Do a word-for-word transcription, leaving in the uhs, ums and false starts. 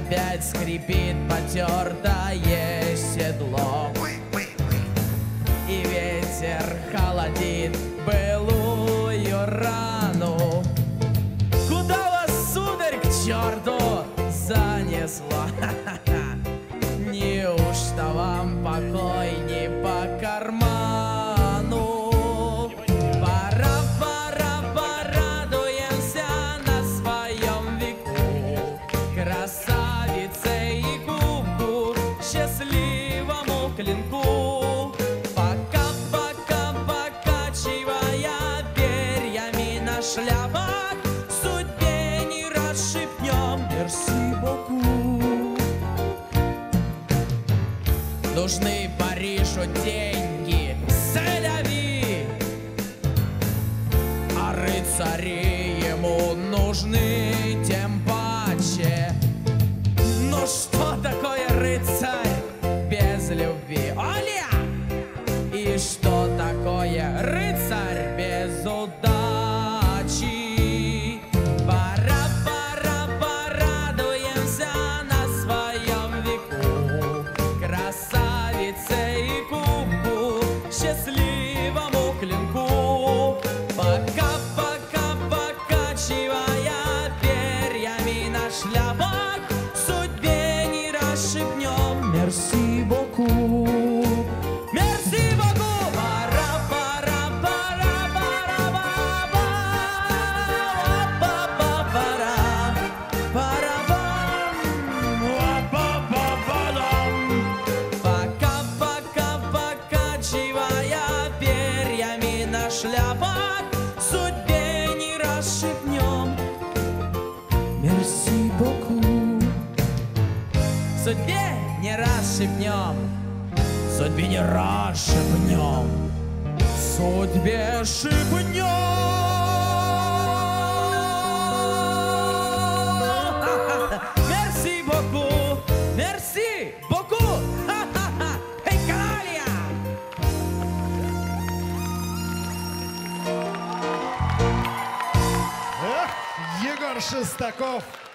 опять скрипит потертое седло, и ветер холодит былую рану. Куда вас, сударь, к черту занесло? Неужто вам покой не по карману? Пора, пора, порадуемся на своем веку красавице и кубку, счастливому клинку. Пока, пока, покачивая перьями на шляпах, судьбе не расшибнем мерси боку. Нужны Парижу деньги, сэляви, а рыцари ему нужны тем паче. Ну что такое рыцарь без любви? Оля! И что такое рыцарь без удачи? Пора, пора, порадуемся на своем веку красавице и кубку, счастливому клинку. Пока, пока, покачивая перьями на шляпах, судьбе не расшибнем мерси боку. Мерси боку! Пора, пора, пора, пора, пора, пора, пора, пока, пока, покачивая перьями на шляпах, судьбе не расшибнем мерси боку. Судьбе не расшибнем, судьбе не расшибнем, судьбе шибнем. Мерси боку, мерси боку. Эй, каналья! Егор Шестаков.